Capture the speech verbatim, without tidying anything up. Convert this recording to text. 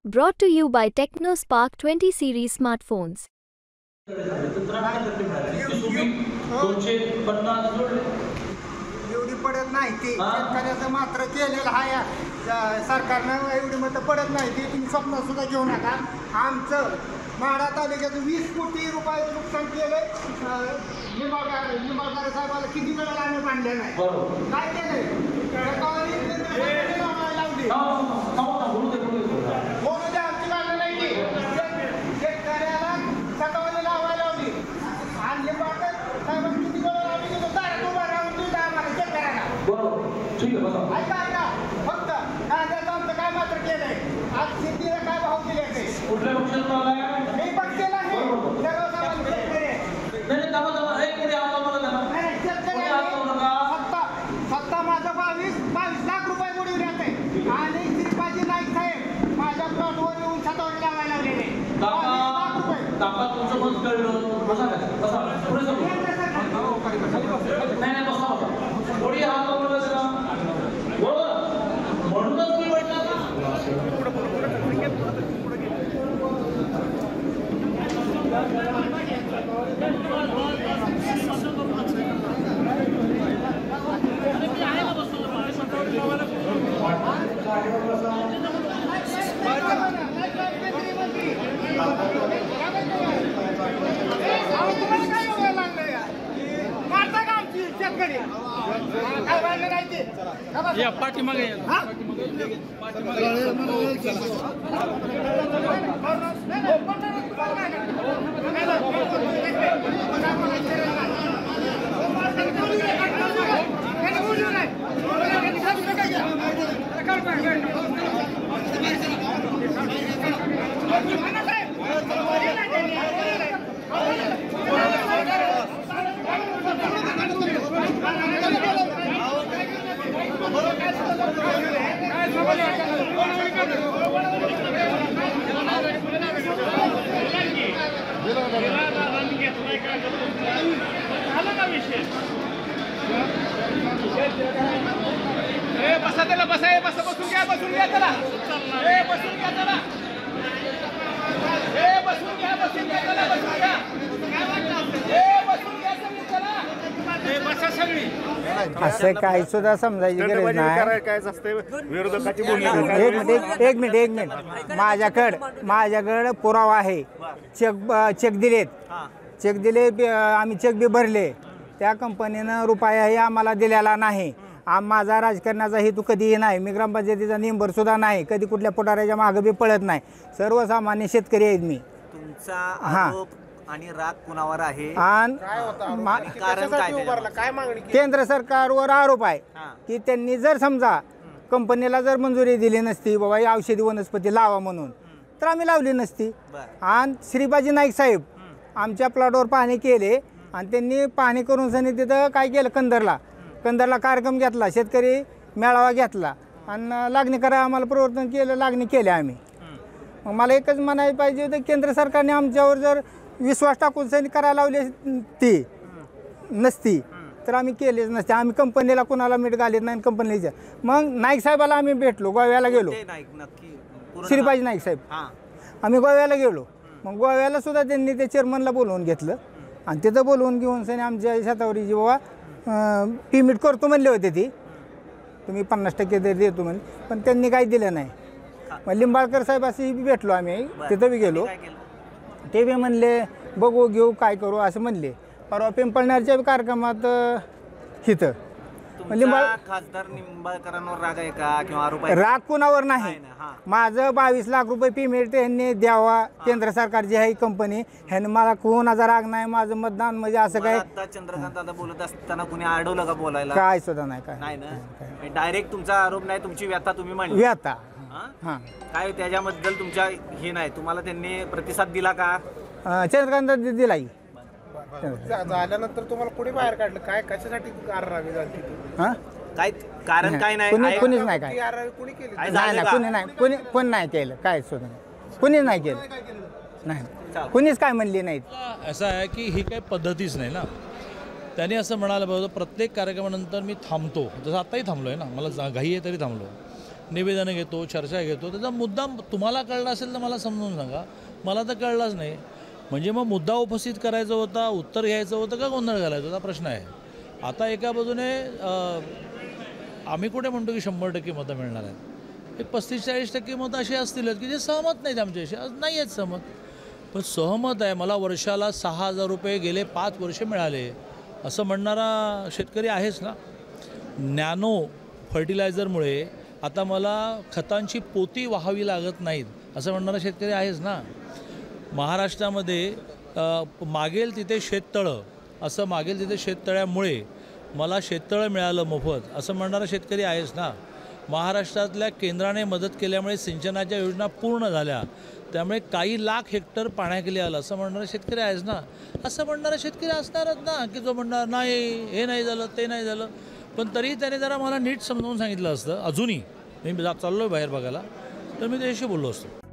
Brought to you by TechnoSpark twenty series smartphones. एवढी पडत नाही ती शेतकऱ्याचं मात्र केलेलं आहे सरकारनं एवढी मतं पडत नाही ती तुम्ही स्वप्न सुद्धा घेऊ नका. आमचं माढा तालुक्याचं वीस कोटी रुपयाचं नुकसान केलं. निंबाळकर निंबाळकर साहेबाला किती वेळेला आम्ही मांडलेलं नाही काय केलंय लावली बोलू द्या आमची मागणी नाही ती शेतकऱ्याला सकाळी लावायला लावली आणि निंबाळकर साहेबांनी किती वेळेला आम्ही गेलो दारात उभा राहून दिलं आम्हाला शेतकऱ्याला ऐका ऐका फक्त कांद्याचं आमचं काय मात्र केलंय आज शेतीला काय भाव दिले ते कुठल्या पक्षात आलाय मी बघतेला आहे सर्वसामान्य शेतकरी नाही कामा जमा एक पुढे आता मला देणार नाही शेतकरी सत्ता सत्ता माझं बावीस बावीस लाख रुपये बुडवले होते आणि श्रीपाजी नाईक साहेब माझ्या प्लॉटवर येऊन छतावरी लावायला लावलेले बावीस लाख रुपये काका तुमचं मत कळलं बसा काय बसा पुढे जाऊ नाही नाही बसा बसा थोडी हात लावला जरा बरोबर म्हणूनच मी म्हटलं ना या पाठीमागे बसा त्याला बसा बसा बसून घ्या बसून घ्या त्याला बसून घ्या त्याला बसून घ्या बसून घ्या त्याला बसून घ्या बसून घ्या बसा सगळी असं काही सुद्धा समजायची गरज नाही. विरोधकाची एक मिनिट एक मिनिट एक मिनिट माझ्याकडं माझ्याकडं पुरावा आहे. चेक चेक दिलेत चेक दिले आम्ही चेक बी भरले त्या कंपनीनं रुपयाही आम्हाला दिलेला नाही. आम माझा राजकारणाचा हेतू कधीही नाही. मी ग्रामपंचायतीचा निंबर सुद्धा नाही. कधी कुठल्या पुढाऱ्याच्या मागं बी पळत नाही. सर्वसामान्य शेतकरी आहेत मी. तुमचा आरोप आणि राग कुणावर आहे आणि कारण काय केंद्र सरकारवर आरोप आहे की त्यांनी जर समजा कंपनीला जर मंजुरी दिली नसती बाबा ही औषधी वनस्पती लावा म्हणून तर आम्ही लावली नसती. आणि श्रीबाजी नाईक साहेब आमच्या प्लॉटवर पाहणी केले आणि त्यांनी पाहणी करून सनी तिथं काय केलं कंदरला कंदरला कार्यक्रम घेतला शेतकरी मेळावा घेतला आणि लागणी करा आम्हाला प्रवर्तन केलं लागणी केले आम्ही. मग मला एकच म्हणायला पाहिजे होतं केंद्र सरकारने आमच्यावर जर विश्वास टाकून सनी करायला लावली ती नसती तर आम्ही केलेच नसते. आम्ही कंपनीला कुणाला मीठ घालीत नाही कंपनीच्या. मग नाईक साहेबाला आम्ही भेटलो गोव्याला गेलो श्रीबाजी नाईक साहेब आम्ही गोव्याला गेलो. मग गोव्याला सुद्धा त्यांनी ते चेअरमनला बोलवून घेतलं आणि तिथं बोलवून घेऊन सनी आमच्या शेतावरीची बाबा पेमेंट करतो म्हणले होते ती तुम्ही पन्नास टक्के तरी देतो म्हणले पण त्यांनी काही दिलं नाही. मग लिंबाळकर साहेब असे भेटलो आम्ही तिथं बी गेलो ते बी म्हणले बघू घेऊ काय करू असं म्हणले. परवा पिंपळनेरच्या कार्यक्रमात हिथं लिंबाळ खासदार निंबाळकरांवर राग आहे का किंवा आरोप आहे? राग कुणावर नाही. माझं बावीस लाख रुपये पेमेंट यांनी द्यावा केंद्र सरकारची आहे कंपनी ह्याने मला कोणाचा राग नाही. माझं मतदान म्हणजे असं काय आता चंद्रकांत दादा बोलत असताना कुणी अडवलं का बोलायला? काय सुद्धा नाही काय नाही ना डायरेक्ट तुमचा आरोप नाही तुमची व्यथा तुम्ही मांडली. व्यथा हां काय त्याच्याबद्दल तुमच्या हे नाही तुम्हाला त्यांनी प्रतिसाद दिला का? चंद्रकांत दिलाई झाल्यानंतर तुम्हाला कुणी बाहेर काढलं काय कशासाठी कारवाई झाली? हां काय कारण काय नाही कुणी कुणीच नाही काय कुणी केली? काय नाही झालं नाही का? कुणी नाही कुणी कोण नाही केलं काय सुद्धा नाही कुणीच नाही केलं नाही कुणीच काय म्हणली नाहीत. असं आहे की ही काही पद्धतीच नाही ना. त्यांनी असं म्हणायला पाहिजे प्रत्येक कार्यक्रमानंतर मी थांबतो जसं आत्ताही थांबलो आहे ना मला जा घाई आहे तरी थांबलो निवेदनं घेतो, चर्चा घेतो, त्याचा मुद्दा तुम्हाला कळला असेल तर मला समजून सांगा, मला तर कळलाच नाही. म्हणजे मग मुद्दा उपस्थित करायचा होता, उत्तर घ्यायचं होतं का गोंधळ घालायचा होता प्रश्न आहे. आता एका बाजूने आम्ही कुठे म्हणतो की शंभर टक्के मतं मिळणार आहेत, एक पस्तीस चाळीस टक्के मतं अशी असतीलच की जे सहमत नाहीत आमच्याशी, आज नाही आहेत सहमत. पण सहमत आहे, मला वर्षाला सहा हजार रुपये गेले पाच वर्ष मिळाले असं म्हणणारा शेतकरी आहेच ना. नॅनो फर्टिलायझरमुळे आता मला खतांची पोती वाहावी लागत नाहीत असं म्हणणारा शेतकरी आहेच ना. महाराष्ट्रामध्ये मागेल तिथे शेततळं असं मागेल तिथे शेततळ्यामुळे मला शेततळं मिळालं मोफत असं म्हणणारा शेतकरी आहेच ना. महाराष्ट्रातल्या केंद्राने मदत केल्यामुळे सिंचनाच्या योजना पूर्ण झाल्या, त्यामुळे काही लाख हेक्टर पाण्याखाली आलं असं म्हणणारा शेतकरी आहेच ना. असं म्हणणारा शेतकरी असणारच ना की जो म्हणणार नाही हे नाही झालं ते नाही झालं. पण तरीही त्याने जरा मला नीट समजावून सांगितलं असतं, अजूनही मी चाललो आहे बाहेर बघायला, तर मी त्याच्याशी बोललो असतो.